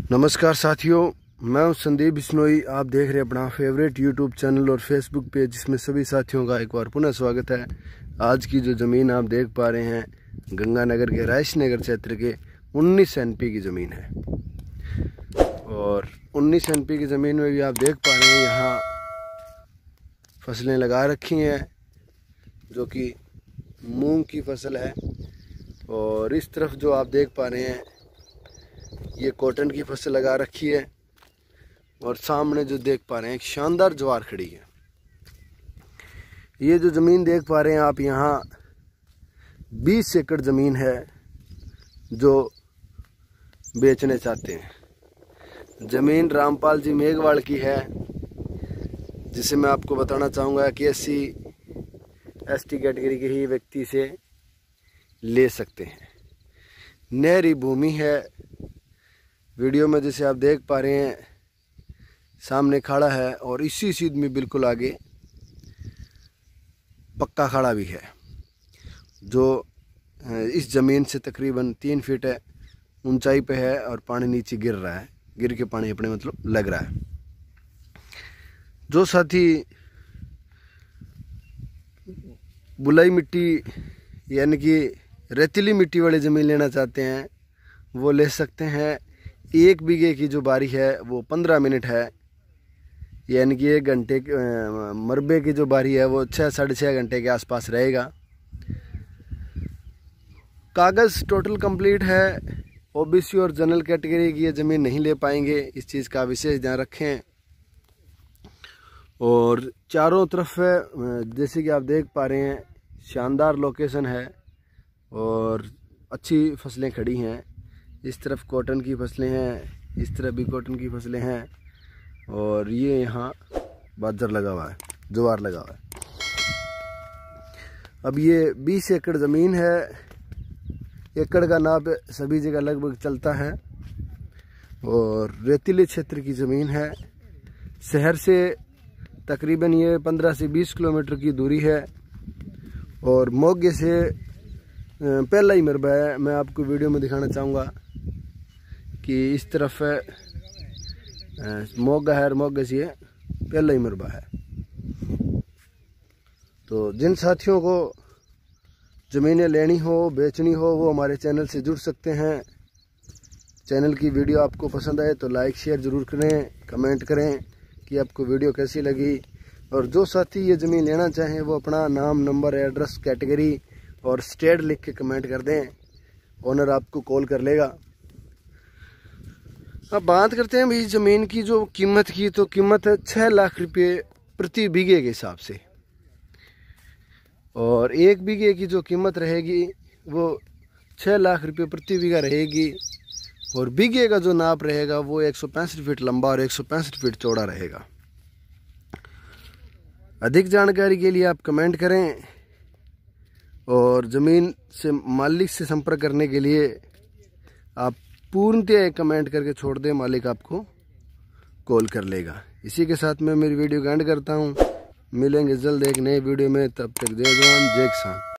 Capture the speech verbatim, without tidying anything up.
नमस्कार साथियों, मैं हूं संदीप बिश्नोई। आप देख रहे हैं अपना फेवरेट यूट्यूब चैनल और फेसबुक पेज, जिसमें सभी साथियों का एक बार पुनः स्वागत है। आज की जो ज़मीन आप देख पा रहे हैं, गंगानगर के राइस नगर क्षेत्र के उन्नीस एनपी की ज़मीन है। और उन्नीस एनपी की ज़मीन में भी आप देख पा रहे हैं यहाँ फसलें लगा रखी हैं, जो कि मूंग की फसल है। और इस तरफ जो आप देख पा रहे हैं, ये कॉटन की फसल लगा रखी है। और सामने जो देख पा रहे हैं, एक शानदार ज्वार खड़ी है। ये जो ज़मीन देख पा रहे हैं आप, यहाँ बीस एकड़ ज़मीन है जो बेचने चाहते हैं। ज़मीन रामपाल जी मेघवाल की है, जिसे मैं आपको बताना चाहूँगा कि S C S T category के ही व्यक्ति से ले सकते हैं। नहरी भूमि है। वीडियो में जैसे आप देख पा रहे हैं, सामने खड़ा है और इसी सीध में बिल्कुल आगे पक्का खड़ा भी है, जो इस ज़मीन से तकरीबन तीन फीट है ऊंचाई पे है। और पानी नीचे गिर रहा है, गिर के पानी अपने मतलब लग रहा है। जो साथी बुलाई मिट्टी यानी कि रेतीली मिट्टी वाली ज़मीन लेना चाहते हैं, वो ले सकते हैं। एक बीघे की जो बारी है वो पंद्रह मिनट है, यानी कि एक घंटे मरबे की जो बारी है वो छः साढ़े छः घंटे के आसपास रहेगा। कागज़ टोटल कंप्लीट है। ओबीसी और जनरल कैटेगरी की ये ज़मीन नहीं ले पाएंगे, इस चीज़ का विशेष ध्यान रखें। और चारों तरफ जैसे कि आप देख पा रहे हैं, शानदार लोकेशन है और अच्छी फसलें खड़ी हैं। इस तरफ कॉटन की फसलें हैं, इस तरफ भी कॉटन की फसलें हैं। और ये यहाँ बाजरा लगा हुआ है, ज्वार लगा हुआ है। अब ये बीस एकड़ ज़मीन है। एकड़ का नाप सभी जगह लगभग चलता है। और रेतीले क्षेत्र की ज़मीन है। शहर से तकरीबन ये पंद्रह से बीस किलोमीटर की दूरी है। और मोगे से पहला ही मरबा है। मैं आपको वीडियो में दिखाना चाहूँगा कि इस तरफ मोगा है और मोगे से पहला ही मरबा है। तो जिन साथियों को ज़मीनें लेनी हो, बेचनी हो, वो हमारे चैनल से जुड़ सकते हैं। चैनल की वीडियो आपको पसंद आए तो लाइक शेयर ज़रूर करें, कमेंट करें कि आपको वीडियो कैसी लगी। और जो साथी ये ज़मीन लेना चाहें, वो अपना नाम, नंबर, एड्रेस, कैटेगरी और स्टेट लिख के कमेंट कर दें। ओनर आपको कॉल कर लेगा। अब बात करते हैं भाई ज़मीन की जो कीमत की, तो कीमत है छः लाख रुपये प्रति बीघे के हिसाब से। और एक बीघे की जो कीमत रहेगी वो छः लाख रुपये प्रति बीघा रहेगी। और बीघे का जो नाप रहेगा वो एक सौ पैंसठ फीट लंबा और एक सौ पैंसठ फीट चौड़ा रहेगा। अधिक जानकारी के लिए आप कमेंट करें। और ज़मीन से मालिक से संपर्क करने के लिए आप पूर्णतः कमेंट करके छोड़ दें, मालिक आपको कॉल कर लेगा। इसी के साथ मैं मेरी वीडियो का एंड करता हूँ। मिलेंगे जल्द एक नए वीडियो में, तब तक जय जवान जय किसान।